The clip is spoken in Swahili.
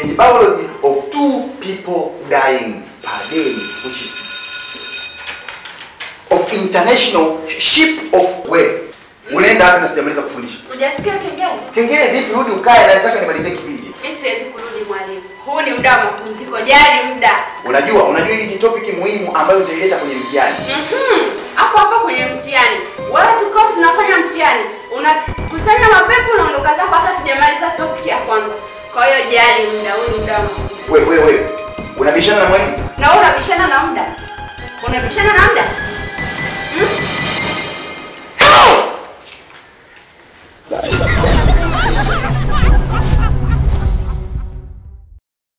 and biology of 2 people dying per day, which is of international ship of whale. Unaenda hapa na sijamaliza kufundisha. Unajisikia kengele? Kengele vipi? Rudi ukae, na nataka nimalize kipindi. Mimi siwezi kurudi mwalimu. Huu ni muda wa mapumziko. Jali muda. Unajua hii ni topic muhimu ambayo utaileta kwenye mtihani. Hapo kwenye mtihani. Wewe tukao tunafanya mtihani. Unakusanya mapepo na ondoka zako hata tujamaliza topic ya kwanza. Kwa hiyo jali muda, huu ni muda wa mapumziko. Wewe unabishana na mwalimu? Na wewe unabishana na muda? Unabishana na muda?